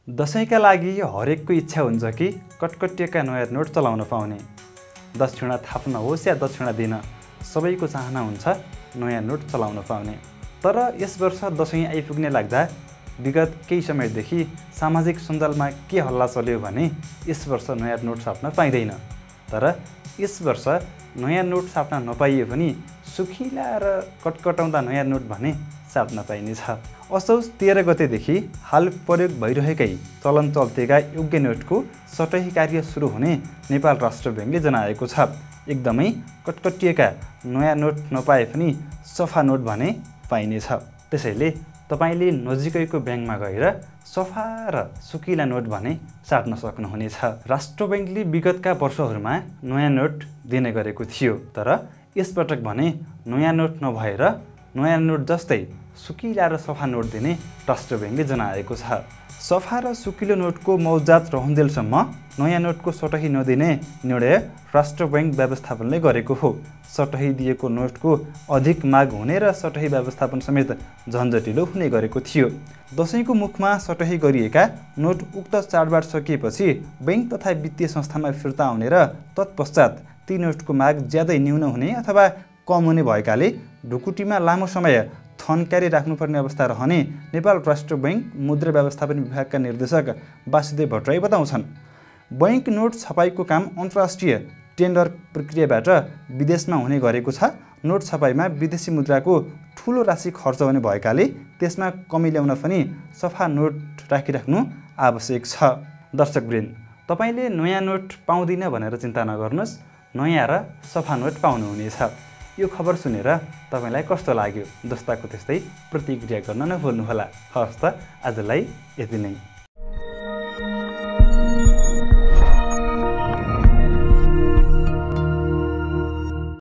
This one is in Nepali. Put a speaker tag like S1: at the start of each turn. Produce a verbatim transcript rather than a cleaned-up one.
S1: दशैंका लागि हरेकको इच्छा हुन्छ कि कटकटिएका नयाँ नोट चलाउन पाउने। दक्षिणा थाप्न होस् या दक्षिणा दिन सबैको चाहना हुन्छ नयाँ नोट चलाउन पाउने। तर यस वर्ष दशैं आइपुग्ने लाग्दा विगत केही समयदेखि सामाजिक सञ्जालमा के हल्ला चल्यो भने यस वर्ष नयाँ नोट छाप्न पाइँदैन। तर यस वर्ष नयाँ नोट छाप्न नपाइए पनि सुखिला र कटकटाउँदा नयाँ नोट भने छाप्न पाइनेछ। असोज तेह्र गतेदेखि हाल प्रयोग भइरहेकै चलन चल्तीका योग्य नोटको सटही कार्य सुरु हुने नेपाल राष्ट्र ब्याङ्कले जनाएको छ। एकदमै कटकटिएका नयाँ नोट नपाए पनि सफा नोट भने पाइनेछ। त्यसैले तपाईले नजिकैको ब्याङ्कमा गएर सफा र सुकिला नोट भने साट्न सक्नुहुनेछ। राष्ट्र ब्याङ्कले विगतका वर्षहरूमा नयाँ नोट दिने गरेको थियो। तर यसपटक भने नयाँ नोट नभएर नयाँ नोट जस्तै सुकिला र सफा नोट दिने राष्ट्र ब्याङ्कले जनाएको छ। सफा र सुकिलो नोटको मौजात रहन्जेलसम्म नयाँ नोटको सटही नदिने निर्णय राष्ट्र ब्याङ्क व्यवस्थापनले गरेको हो। सटही दिएको नोटको अधिक माग हुने र सटही व्यवस्थापन समेत झन्झटिलो हुने गरेको थियो। दशैंको मुखमा सटही गरिएका नोट उक्त चाडबाड सकिएपछि ब्याङ्क तथा वित्तीय संस्थामा फिर्ता आउने र तत्पश्चात ती नोटको माग ज्यादै न्यून हुने अथवा कम हुने भएकाले ढुकुटीमा लामो समय थन्क्यारी राख्नुपर्ने अवस्था रहने नेपाल राष्ट्र ब्याङ्क मुद्रा व्यवस्थापन विभागका निर्देशक वासुदेव भट्टराई बताउँछन्। बैङ्क नोट छपाईको काम अन्तर्राष्ट्रिय टेन्डर प्रक्रियाबाट विदेशमा हुने गरेको छ। नोट छपाईमा विदेशी मुद्राको ठुलो राशि खर्च हुने भएकाले त्यसमा कमी ल्याउन पनि सफा नोट राखिराख्नु आवश्यक छ। दर्शकवृन्द, तपाईले नयाँ नोट पाउँदिन भनेर चिन्ता नगर्नुहोस्, नयाँ र सफा नोट पाउनुहुनेछ। यो खबर सुनेर तपाईलाई कस्तो लाग्यो? जस्ताको त्यस्तै प्रतिक्रिया गर्न नभुल्नुहोला। हवस् त, आजलाई यति नै।